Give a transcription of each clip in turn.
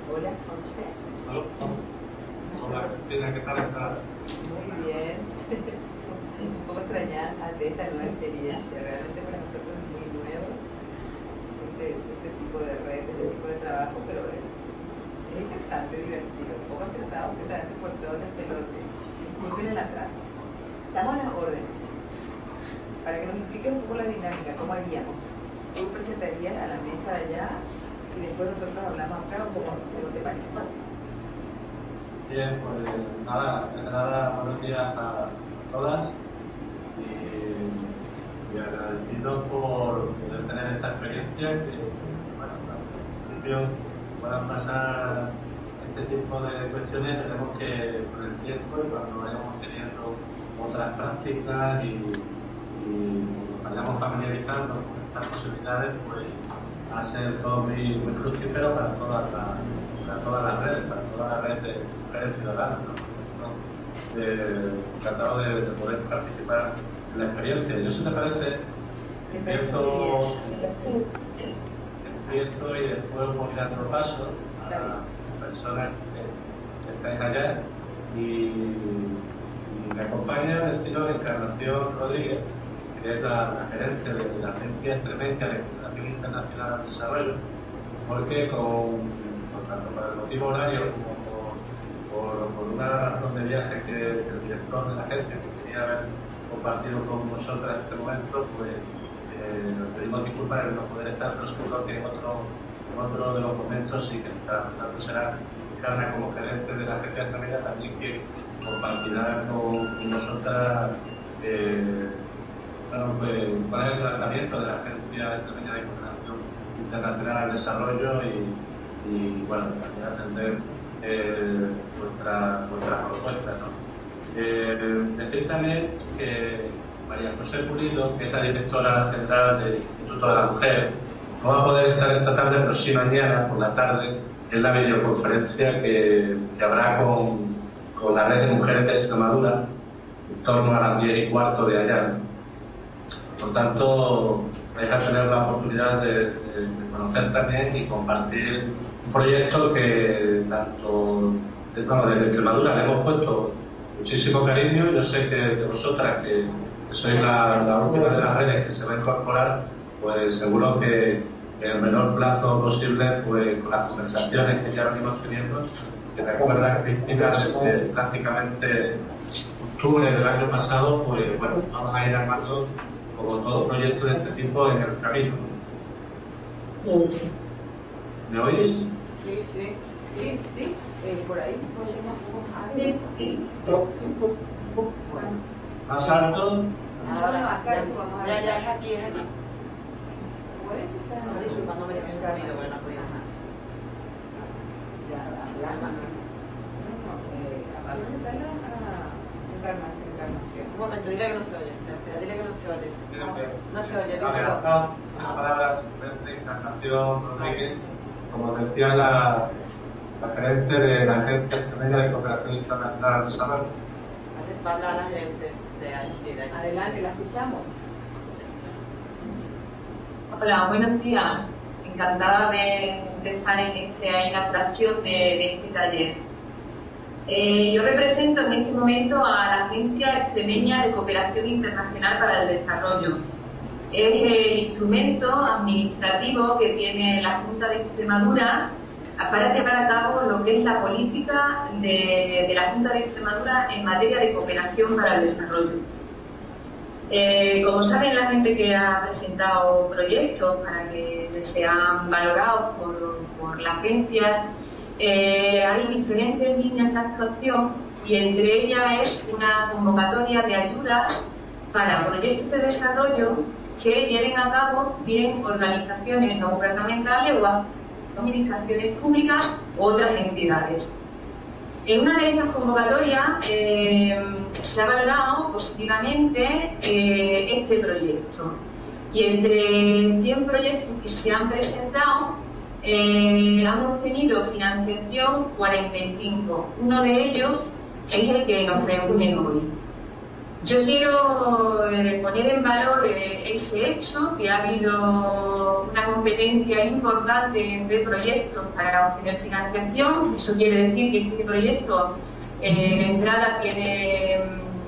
Hola, Juan José. Hola, Cristina, ¿qué tal estás? Muy bien. Un poco extrañada ante esta nueva experiencia. Realmente para nosotros es muy nuevo este tipo de red, este tipo de trabajo, pero es interesante, divertido. Un poco estresado completamente por todo el pelote. Disculpen el atraso. Estamos a las órdenes. Para que nos expliques un poco la dinámica, ¿cómo haríamos? Tú presentarías a la mesa allá y después nosotros hablamos acá, o cómo te parece. Bien, pues nada, buenos días a todas y agradecido por poder tener esta experiencia que, bueno, al principio puedan pasar este tipo de cuestiones, tenemos que, con el tiempo y cuando vayamos teniendo otras prácticas y nos vayamos familiarizando con estas posibilidades, pues va a ser todo muy fructífero para todas las redes, para toda la red de mujeres ciudadanas, ¿no? Encantado de poder participar en la experiencia. Yo, si te parece, empiezo y después voy dando paso a las personas que estáis allá y me acompaña el señor Encarnación Rodríguez, que es la gerente de la Agencia Extremeña de Cooperación Internacional al Desarrollo, porque tanto por el motivo horario como por una razón de viaje que el director de la agencia que quería haber compartido con nosotros en este momento, pues nos pedimos disculpas de no poder estar, pero seguro que en otro de los momentos sí que está. Tanto será Carla como gerente de la agencia extremeña también que compartirá con nosotras bueno, pues, cuál es el tratamiento de la Agencia Extremeña de Cooperación Internacional al Desarrollo y bueno, también atender vuestras propuestas, ¿no? Decir también que María José Pulido, que es la directora central del Instituto de la Mujer, no va a poder estar esta tarde, pero sí mañana por la tarde en la videoconferencia que habrá con la red de mujeres de Extremadura en torno a las 10:15 de allá, ¿no? Por tanto, vais a tener la oportunidad de conocer también y compartir un proyecto que tanto desde Extremadura le hemos puesto muchísimo cariño. Yo sé que de vosotras, que sois la última de las redes que se va a incorporar, pues seguro que en el menor plazo posible, pues con las conversaciones que ya venimos teniendo, que recuerda Cristina, desde prácticamente octubre del año pasado, pues bueno, vamos a ir armando como todo proyecto de este tipo en el camino. ¿Me oís? Sí. Por ahí ¿Más alto? ahora acá vamos a ver. Ya, es aquí. Puede que sea Disculpa, no me dejes ruido, porque no podía más. ya hablamos. Encarnación. Un momento, dile que no se oye. Espera, dile que no se oye. No se oye, Una díselo. palabra de Encarnación Rodríguez, como decía la gerente de la Agencia Extremeña de Cooperación Internacional al Desarrollo. Va a hablar la gente de ahí. Adelante, la escuchamos. Hola, buenos días. Encantada de estar en esta inauguración de este taller. Yo represento en este momento a la Agencia Extremeña de Cooperación Internacional para el Desarrollo. Es el instrumento administrativo que tiene la Junta de Extremadura para llevar a cabo lo que es la política de la Junta de Extremadura en materia de cooperación para el desarrollo. Como saben, la gente que ha presentado proyectos para que sean valorados por la agencia, hay diferentes líneas de actuación y entre ellas es una convocatoria de ayudas para proyectos de desarrollo que lleven a cabo bien organizaciones no gubernamentales o administraciones públicas u otras entidades. En una de estas convocatorias se ha valorado positivamente este proyecto y entre 100 proyectos que se han presentado han obtenido financiación 45. Uno de ellos es el que nos reúne hoy. Yo quiero poner en valor ese hecho, que ha habido una competencia importante entre proyectos para obtener financiación. Eso quiere decir que este proyecto de entrada tiene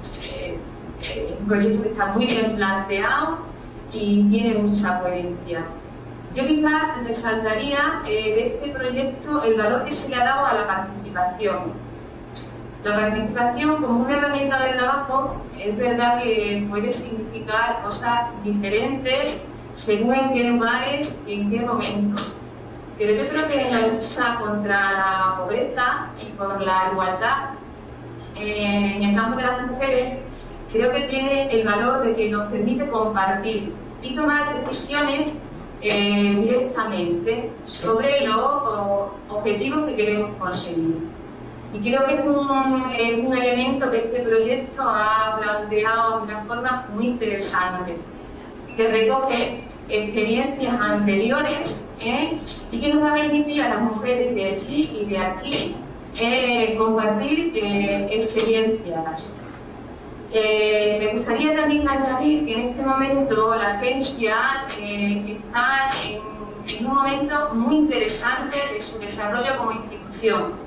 un proyecto que está muy bien planteado y tiene mucha coherencia. Yo quizás resaltaría de este proyecto el valor que se le ha dado a la participación. La participación como una herramienta de trabajo es verdad que puede significar cosas diferentes según en qué lugares y en qué momentos. Pero yo creo que en la lucha contra la pobreza y por la igualdad en el campo de las mujeres, creo que tiene el valor de que nos permite compartir y tomar decisiones directamente sobre los objetivos que queremos conseguir. Y creo que es un elemento que este proyecto ha planteado de una forma muy interesante, que recoge experiencias anteriores y que nos va a permitir a las mujeres de allí y de aquí compartir experiencias. Me gustaría también añadir que en este momento la agencia está en un momento muy interesante de su desarrollo como institución.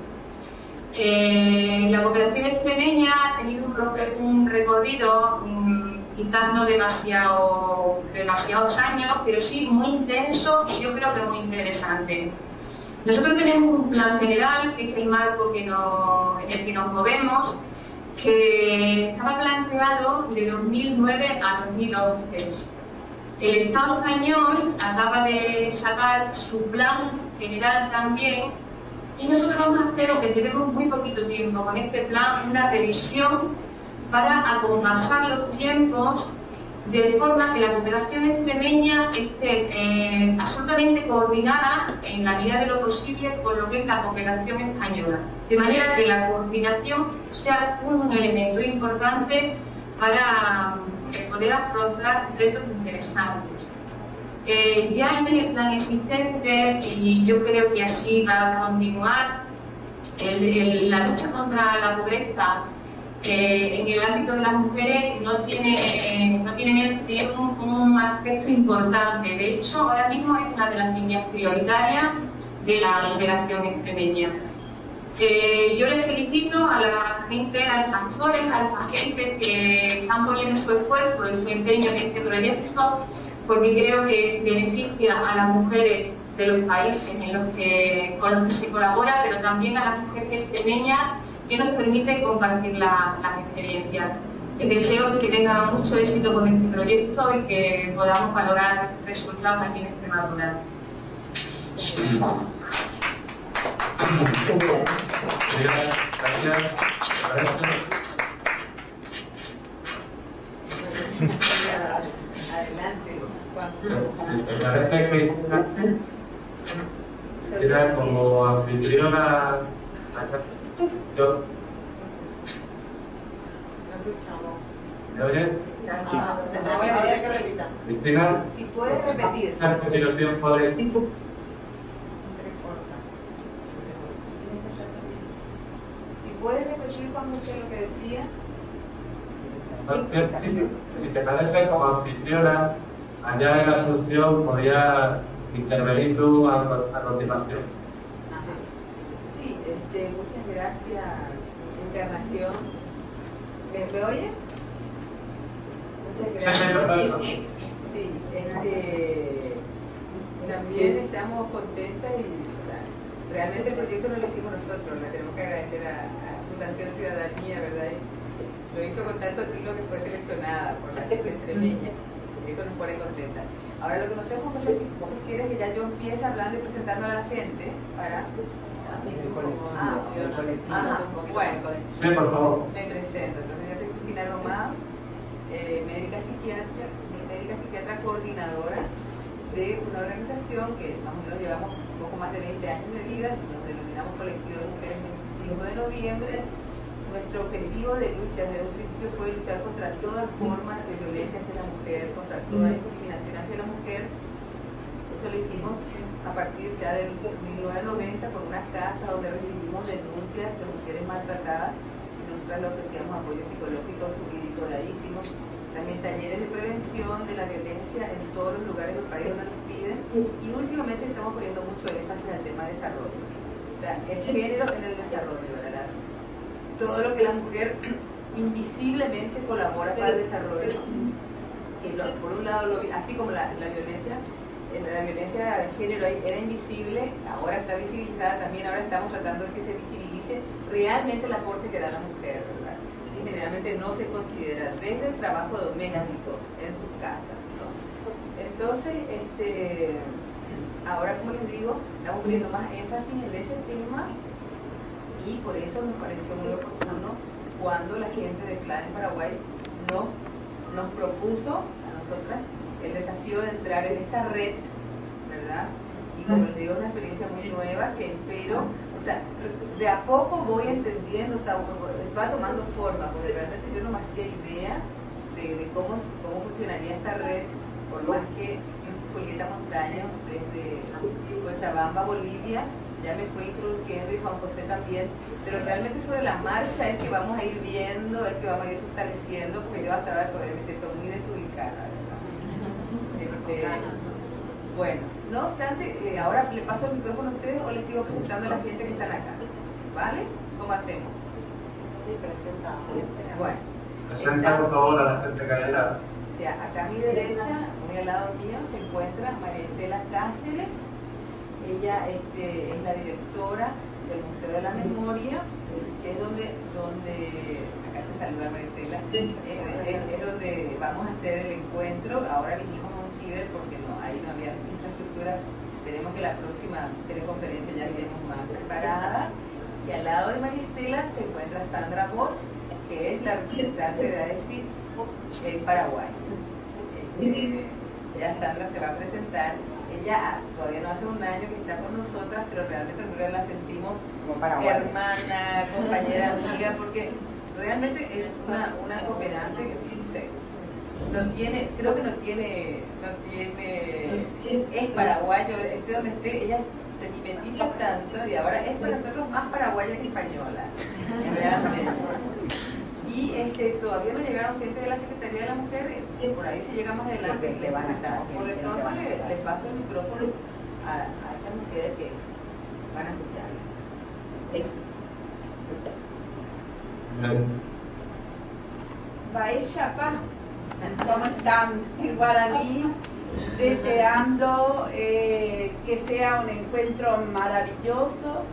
La cooperación extremeña ha tenido un recorrido quizás no demasiados años, pero sí muy intenso y yo creo que muy interesante. Nosotros tenemos un plan general, que es el marco en el que nos movemos, que estaba planteado de 2009 a 2011. El Estado español acaba de sacar su plan general también. Y nosotros vamos a hacer, aunque tenemos muy poquito tiempo con este plan, una revisión para acompasar los tiempos de forma que la cooperación extremeña esté absolutamente coordinada en la medida de lo posible con lo que es la cooperación española. De manera que la coordinación sea un elemento importante para poder afrontar retos interesantes. Ya en el plan existente, y yo creo que así va a continuar, la lucha contra la pobreza en el ámbito de las mujeres tiene un aspecto importante. De hecho, ahora mismo es una de las líneas prioritarias de la cooperación extremeña. Yo les felicito a la gente, a los actores, a los agentes que están poniendo su esfuerzo y su empeño en este proyecto, porque creo que beneficia a las mujeres de los países con los que se colabora, pero también a las mujeres extremeñas, que nos permite compartir las experiencias. Les deseo que tengan mucho éxito con este proyecto y que podamos valorar resultados aquí en Extremadura. Adelante, Juan. Me parece que era como anfitriona. Yo. ¿Me oye? Cristina. Si puedes repetir. A continuación podré. ¿Puedes repetir, Juan José, lo que decías? Si te parece, como anfitriona, allá en Asunción, podría intervenir tú a continuación. Sí, muchas gracias, Encarnación. ¿Me oye? Muchas gracias. Sí, también estamos contentas y, o sea, realmente el proyecto no lo hicimos nosotros, le tenemos que agradecer a Fundación Ciudadanía, ¿verdad? Y lo hizo con tanto tino que fue seleccionada por la agencia extremeña. Eso nos pone contentas. Ahora lo que no sé, Juan José, si tú quieres que ya yo empiece hablando y presentando a la gente para... Bien, por favor. Me presento. Entonces yo soy Cristina Román, médica psiquiatra coordinadora de una organización que más o menos llevamos un poco más de 20 años de vida, nos denominamos Colectivo de Mujeres 25 de noviembre. Nuestro objetivo de lucha desde un principio fue luchar contra toda forma de violencia hacia la mujer, contra toda discriminación hacia la mujer. Eso lo hicimos a partir ya del 1990 con una casa donde recibimos denuncias de mujeres maltratadas y nosotros le ofrecíamos apoyo psicológico y jurídico, de ahí hicimos también talleres de prevención de la violencia en todos los lugares del país donde nos piden, y últimamente estamos poniendo mucho énfasis al tema de desarrollo, o sea, el género en el desarrollo, ¿verdad? Todo lo que la mujer invisiblemente colabora para el desarrollo, por un lado, así como la violencia de género era invisible, ahora está visibilizada también. Ahora estamos tratando de que se visibilice realmente el aporte que da la mujer, ¿verdad? Y generalmente no se considera desde el trabajo doméstico en sus casas, ¿no? Entonces, ahora, como les digo, estamos poniendo más énfasis en ese tema, y por eso nos pareció muy oportuno cuando la gente de CLAD en Paraguay nos propuso a nosotras el desafío de entrar en esta red, ¿verdad? Y como les digo, es una experiencia muy nueva que espero, o sea, de a poco voy entendiendo, va tomando forma, porque realmente yo no me hacía idea de cómo funcionaría esta red, por más que Julieta Montaño, desde Cochabamba, Bolivia, ya me fue introduciendo, y Juan José también, pero realmente sobre la marcha es que vamos a ir viendo, es que vamos a ir fortaleciendo, porque yo hasta ahora me siento muy desubicada, ¿verdad? Bueno, no obstante, ahora le paso el micrófono a ustedes o les sigo presentando a la gente que están acá, ¿vale? ¿Cómo hacemos? Sí, presentamos. Bueno, Presenta por favor a la gente que hay allá. O sea, acá a mi derecha, muy al lado mío, se encuentra María Estela Cáceres. Ella es la directora del Museo de la Memoria, que es donde acá te saluda María Estela, es donde vamos a hacer el encuentro. Ahora vinimos a un ciber porque ahí no había infraestructura. Esperemos que la próxima teleconferencia ya estemos más preparadas. Y al lado de María Estela se encuentra Sandra Bosch, que es la representante de ADECIT en Paraguay. Ya Sandra se va a presentar. Ella todavía no hace un año que está con nosotras, pero realmente nosotros la sentimos hermana, compañera, amiga, porque realmente es una cooperante que, no sé, creo que no tiene, es paraguayo, esté donde esté, ella se mimetiza tanto, y ahora es para nosotros más paraguaya que española, realmente. Y todavía no llegaron gente de la Secretaría de la Mujer, por ahí si llega más adelante les presentamos. Por de pronto les paso el micrófono a estas mujeres que van a escuchar. Baeshapa, ¿cómo están? En guaraní, deseando que sea un encuentro maravilloso,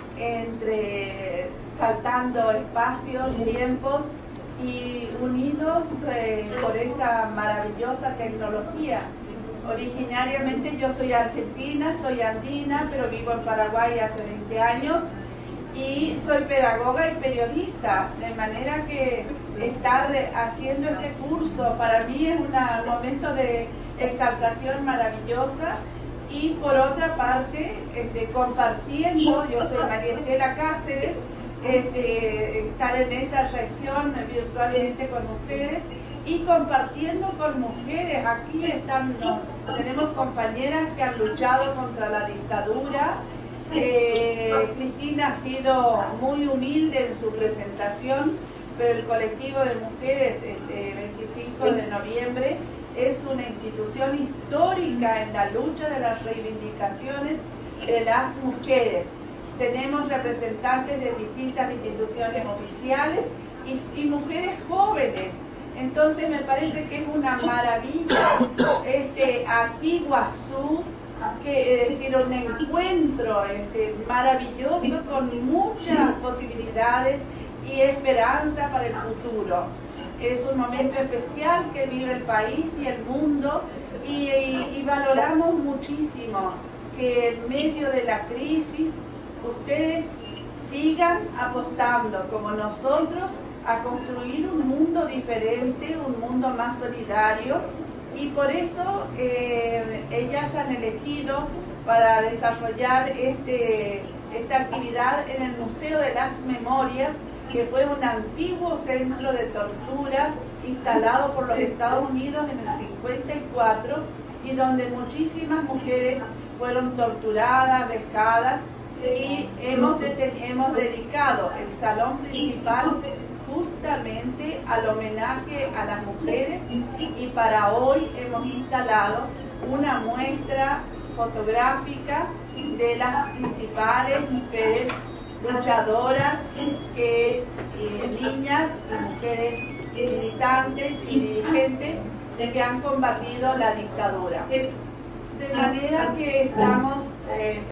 saltando espacios, tiempos y unidos por esta maravillosa tecnología. Originariamente yo soy argentina, soy andina, pero vivo en Paraguay hace 20 años y soy pedagoga y periodista, de manera que estar haciendo este curso para mí es un momento de exaltación maravillosa. Y por otra parte, compartiendo, yo soy María Estela Cáceres, estar en esa región virtualmente con ustedes y compartiendo con mujeres. Aquí tenemos compañeras que han luchado contra la dictadura. Cristina ha sido muy humilde en su presentación, pero el colectivo de mujeres, 25 de noviembre, es una institución histórica en la lucha de las reivindicaciones de las mujeres. Tenemos representantes de distintas instituciones oficiales y mujeres jóvenes. Entonces me parece que es una maravilla Antiguazú, que es decir, un encuentro maravilloso con muchas posibilidades y esperanza para el futuro. Es un momento especial que vive el país y el mundo y valoramos muchísimo que en medio de la crisis ustedes sigan apostando como nosotros a construir un mundo diferente, un mundo más solidario, y por eso ellas han elegido para desarrollar esta actividad en el Museo de las Memorias, que fue un antiguo centro de torturas instalado por los Estados Unidos en el 54 y donde muchísimas mujeres fueron torturadas, vejadas, y hemos dedicado el salón principal justamente al homenaje a las mujeres, y para hoy hemos instalado una muestra fotográfica de las principales mujeres luchadoras, niñas y mujeres militantes y dirigentes que han combatido la dictadura. De manera que estamos